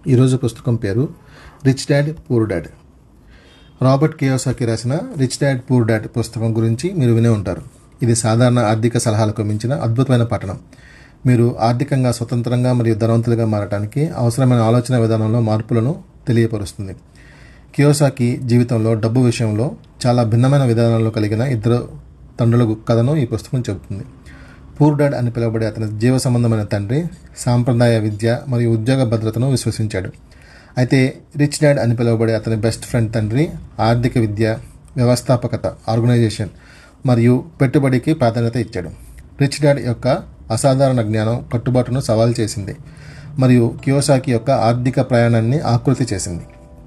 ఈరోజు పుస్తకం పేరు rich dad poor dad. Robert Kiyosaki రాసిన రిచ్ డాడ్ పూర్ డాడ్ పుస్తకం గురించి మీరు వినే ఉంటారు. ఇది సాధారణ ఆర్థిక సలహాలకు మించిన అద్భుతమైన పఠనం. మీరు ఆర్థికంగా స్వతంత్రంగా మరియు ధనవంతులుగా మారడానికి అవసరమైన ఆలోచన విధానంలో మార్పులను తెలియపరుస్తుంది. కియోసాకి జీవితంలో డబ్బు విషయంలో చాలా భిన్నమైన విధానాలు కలిగిన ఇద్దరు తండ్రుల కథను ఈ పుస్తకం చెబుతుంది. పూర్ డాడ్ అని పిలువబడే అతని జీవ సంబంధమైన తండ్రి సాంప్రదాయ విద్య మరియు ఉద్యోగ భద్రతను విశ్వసించాడు. అయితే రిచ్ డాడ్ అని పిలువబడే అతని బెస్ట్ ఫ్రెండ్ తండ్రి ఆర్థిక విద్య, వ్యవస్థాపకత, ఆర్గనైజేషన్ మరియు పెట్టుబడికి ప్రాధాన్యత ఇచ్చాడు. రిచ్ డాడ్ యొక్క అసాధారణ జ్ఞానం కట్టుబాటును సవాల్ చేసింది మరియు కియోసాకి యొక్క ఆర్థిక ప్రయాణాన్ని ఆకృతి చేసింది.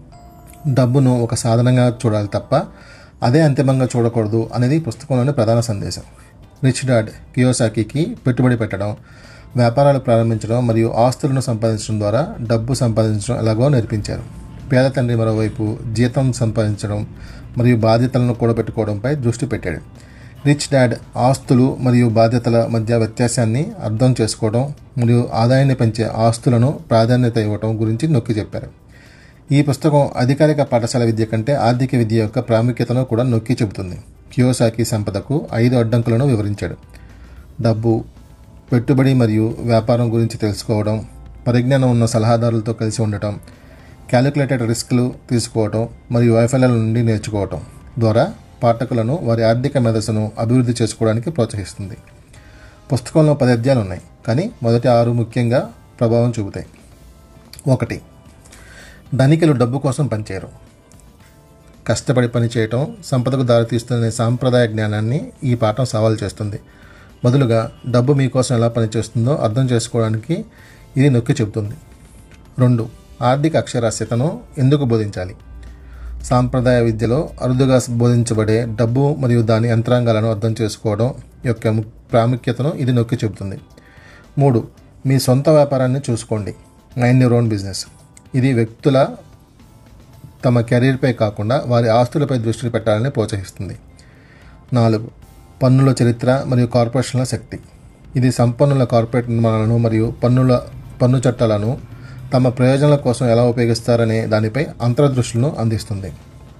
డబ్బును ఒక సాధనంగా చూడాలి తప్ప అదే అంతిమంగా చూడకూడదు అనేది పుస్తకంలోని ప్రధాన సందేశం. రిచ్ డాడ్ కియోసాకికి పెట్టుబడి పెట్టడం, వ్యాపారాలు ప్రారంభించడం మరియు ఆస్తులను సంపాదించడం ద్వారా డబ్బు సంపాదించడం ఎలాగో నేర్పించారు. పేద తండ్రి మరోవైపు జీతం సంపాదించడం మరియు బాధ్యతలను కూడబెట్టుకోవడంపై దృష్టి పెట్టాడు. రిచ్ డాడ్ ఆస్తులు మరియు బాధ్యతల మధ్య వ్యత్యాసాన్ని అర్థం చేసుకోవడం మరియు ఆదాయాన్ని పెంచే ఆస్తులను ప్రాధాన్యత ఇవ్వడం గురించి నొక్కి చెప్పారు. ఈ పుస్తకం అధికారిక పాఠశాల విద్య కంటే ఆర్థిక విద్య యొక్క ప్రాముఖ్యతను కూడా నొక్కి చెబుతుంది. కియోసాకి సంపదకు 5 అడ్డంకులను వివరించాడు. డబ్బు, పెట్టుబడి మరియు వ్యాపారం గురించి తెలుసుకోవడం, పరిజ్ఞానం ఉన్న సలహాదారులతో కలిసి ఉండటం, క్యాలిక్యులేటెడ్ రిస్క్లు తీసుకోవటం మరియు వైఫల్యాల నుండి నేర్చుకోవటం ద్వారా పాఠకులను వారి ఆర్థిక మేధస్సును అభివృద్ధి చేసుకోవడానికి ప్రోత్సహిస్తుంది. పుస్తకంలో 10 అధ్యాయాలు ఉన్నాయి, కానీ మొదటి 6 ముఖ్యంగా ప్రభావం చూపుతాయి. 1. ధనికులు డబ్బు కోసం పనిచేయరు. కష్టపడి పనిచేయటం సంపదకు దారితీస్తున్న సాంప్రదాయ జ్ఞానాన్ని ఈ పాఠం సవాల్ చేస్తుంది. బదులుగా డబ్బు మీకోసం ఎలా పనిచేస్తుందో అర్థం చేసుకోవడానికి ఇది నొక్కి చెబుతుంది. 2. ఆర్థిక అక్షరాస్యతను ఎందుకు బోధించాలి. సాంప్రదాయ విద్యలో అరుదుగా బోధించబడే డబ్బు మరియు దాని యంత్రాంగాలను అర్థం చేసుకోవడం యొక్క ప్రాముఖ్యతను ఇది నొక్కి చెబుతుంది. 3. మీ సొంత వ్యాపారాన్ని చూసుకోండి. Mind your own business. ఇది వ్యక్తుల తమ కెరీర్పై కాకుండా వారి ఆస్తులపై దృష్టి పెట్టాలని ప్రోత్సహిస్తుంది. 4. పన్నుల చరిత్ర మరియు కార్పొరేషన్ల శక్తి. ఇది సంపన్నుల కార్పొరేట్ నిర్మాణాలను మరియు పన్ను చట్టాలను తమ ప్రయోజనాల కోసం ఎలా ఉపయోగిస్తారనే దానిపై అంతర్దృష్టులను అందిస్తుంది.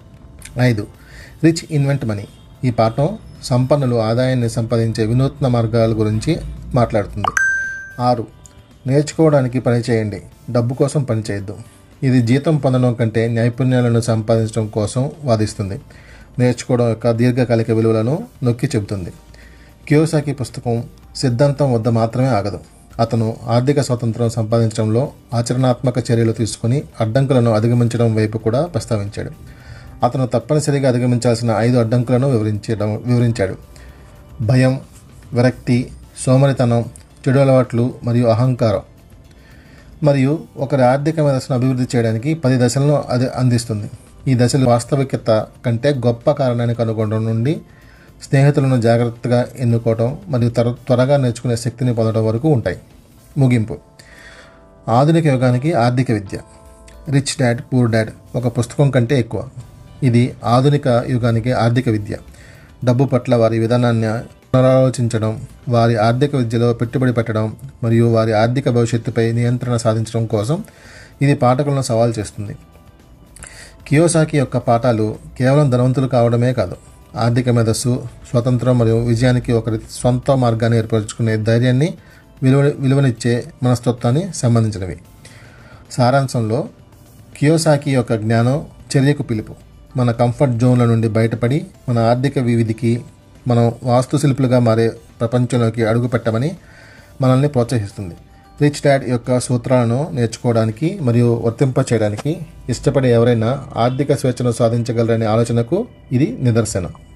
5. Rich invent money. ఈ పాఠం సంపన్నులు ఆదాయాన్ని సంపాదించే వినూత్న మార్గాల గురించి మాట్లాడుతుంది. 6. నేర్చుకోవడానికి పని చేయండి, డబ్బు కోసం పని చేయొద్దు. ఇది జీతం పొందడం కంటే నైపుణ్యాలను సంపాదించడం కోసం వాదిస్తుంది. నేర్చుకోవడం యొక్క దీర్ఘకాలిక విలువలను నొక్కి చెబుతుంది. కియోసాకి పుస్తకం సిద్ధాంతం వద్ద మాత్రమే ఆగదు. అతను ఆర్థిక స్వాతంత్రం సంపాదించడంలో ఆచరణాత్మక చర్యలు తీసుకుని అడ్డంకులను అధిగమించడం వైపు కూడా ప్రస్తావించాడు. అతను తప్పనిసరిగా అధిగమించాల్సిన 5 అడ్డంకులను వివరించాడు. భయం, విరక్తి, సోమరితనం, చెడు అలవాట్లు మరియు అహంకారం. మరియు ఒకరి ఆర్థిక మేధస్సును అభివృద్ధి చేయడానికి 10 దశలను అందిస్తుంది. ఈ దశలు వాస్తవికత కంటే గొప్ప కారణాన్ని కనుగొనడం నుండి స్నేహితులను జాగ్రత్తగా ఎన్నుకోవడం మరియు త్వరగా నేర్చుకునే శక్తిని పొందడం వరకు ఉంటాయి. ముగింపు. ఆధునిక యుగానికి ఆర్థిక విద్య. రిచ్ డాడ్ పూర్ డాడ్ ఒక పుస్తకం కంటే ఎక్కువ. ఇది ఆధునిక యుగానికి ఆర్థిక విద్య. డబ్బు పట్ల వారి విధానాన్ని పునరాలోచించడం, వారి ఆర్థిక విద్యలో పెట్టుబడి పెట్టడం మరియు వారి ఆర్థిక భవిష్యత్తుపై నియంత్రణ సాధించడం కోసం ఇది పాఠకులను సవాల్ చేస్తుంది. కియోసాకి యొక్క పాఠాలు కేవలం ధనవంతులు కావడమే కాదు, ఆర్థిక మేధస్సు, స్వతంత్రం మరియు విజయానికి ఒకరి సొంత మార్గాన్ని ఏర్పరచుకునే ధైర్యాన్ని, విలువనిచ్చే మనస్తత్వాన్ని సంబంధించినవి. సారాంశంలో కియోసాకి యొక్క జ్ఞానం చర్యకు పిలుపు. మన కంఫర్ట్ జోన్ల నుండి బయటపడి మన ఆర్థిక విధికి మనం వాస్తుశిల్పులుగా మారే ప్రపంచంలోకి అడుగుపెట్టమని మనల్ని ప్రోత్సహిస్తుంది. రిచ్ డాడ్ యొక్క సూత్రాలను నేర్చుకోవడానికి మరియు వర్తింపచేయడానికి ఇష్టపడే ఎవరైనా ఆర్థిక స్వేచ్ఛను సాధించగలరనే ఆలోచనకు ఇది నిదర్శనం.